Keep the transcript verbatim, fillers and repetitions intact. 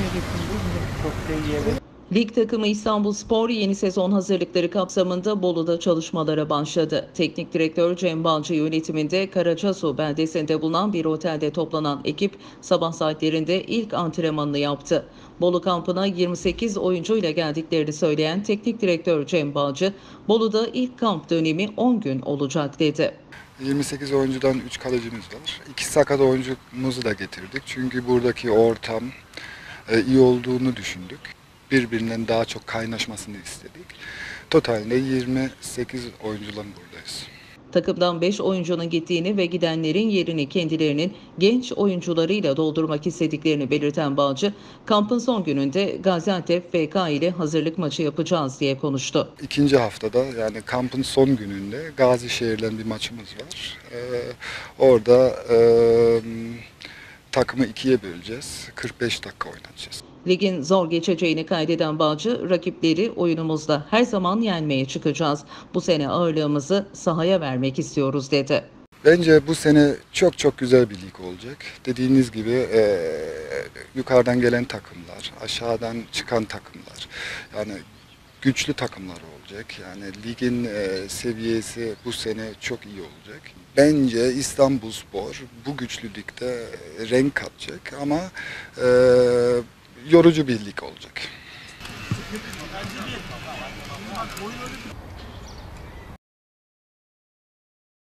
Lig takımı İstanbulspor yeni sezon hazırlıkları kapsamında Bolu'da çalışmalara başladı. Teknik direktör Cem Balcı yönetiminde Karacasu beldesinde bulunan bir otelde toplanan ekip sabah saatlerinde ilk antrenmanını yaptı. Bolu kampına yirmi sekiz oyuncuyla geldiklerini söyleyen teknik direktör Cem Balcı, Bolu'da ilk kamp dönemi on gün olacak dedi. yirmi sekiz oyuncudan üç kalecimiz var. iki sakat oyuncumuzu da getirdik. Çünkü buradaki ortam e, iyi olduğunu düşündük. Birbirinden daha çok kaynaşmasını istedik. Totalde yirmi sekiz oyuncudan buradayız. Takımdan beş oyuncunun gittiğini ve gidenlerin yerini kendilerinin genç oyuncularıyla doldurmak istediklerini belirten Balcı, kampın son gününde Gaziantep F K ile hazırlık maçı yapacağız diye konuştu. İkinci haftada yani kampın son gününde Gazişehir'le bir maçımız var. Ee, orada e, takımı ikiye böleceğiz. kırk beş dakika oynatacağız. Ligin zor geçeceğini kaydeden Balcı, rakipleri oyunumuzda her zaman yenmeye çıkacağız. Bu sene ağırlığımızı sahaya vermek istiyoruz dedi. Bence bu sene çok çok güzel bir lig olacak. Dediğiniz gibi e, yukarıdan gelen takımlar, aşağıdan çıkan takımlar, yani güçlü takımlar olacak. Yani ligin e, seviyesi bu sene çok iyi olacak. Bence İstanbulspor bu güçlü ligde renk katacak ama e, yorucu bir lig olacak.